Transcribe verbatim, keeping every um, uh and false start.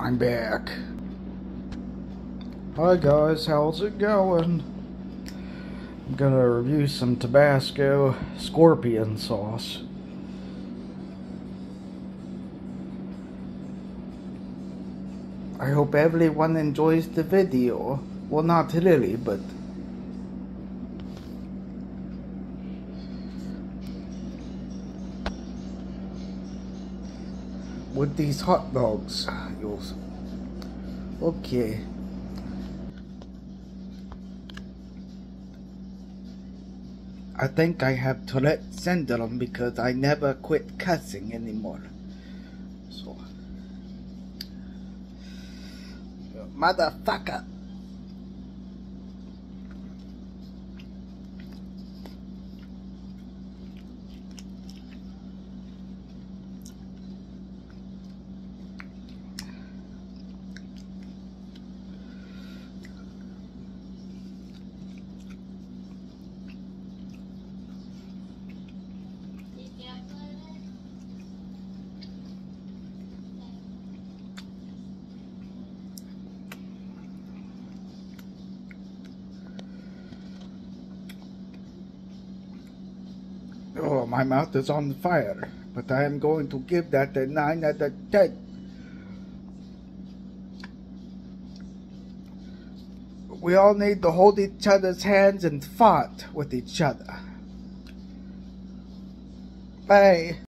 I'm back. Hi guys, how's it going? I'm gonna review some Tabasco scorpion sauce. I hope everyone enjoys the video. Well, not really, but with these hot dogs, you'll... Okay. I think I have Tourette syndrome because I never quit cussing anymore. So, motherfucker. Oh, my mouth is on fire, but I am going to give that a nine out of ten. We all need to hold each other's hands and fight with each other. Bye.